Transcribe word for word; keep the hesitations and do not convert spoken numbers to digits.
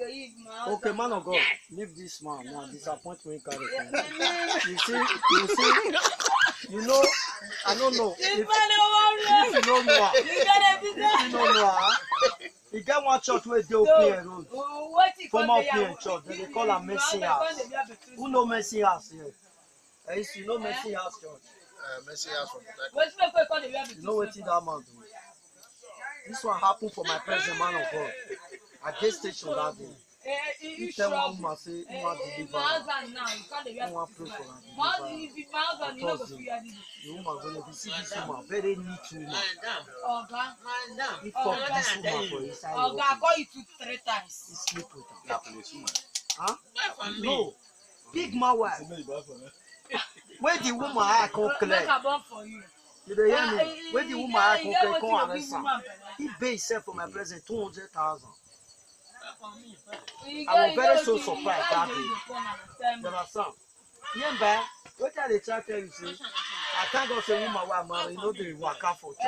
Okay, man of God, leave this man now. Disappointment carry. You see, you see, you know, I don't know. If, if you don't know, if you don't know, you get one church where they open road. Former open church, they call a Mercy House. Who know Mercy House here? I used to know Mercy House church. Uh, Mercy House from You know what that man do? This one happened for my present man of God. I get station that day. He tell one woman say he want deliver. He want pray for her. Deliver. Thursday, the woman go to see this woman, very neat woman. He fuck this woman for inside the office. He sleep with her. Huh? No. Big man wife. Where the woman I come clear. You dey hear me? Where the woman I come clear come arrest am. He pay himself for my present two hundred thousand. I was very so surprised that day. You understand? Yeah, man. What are they trying to tell you? See, I thank God say woman why marry, you know they work out for.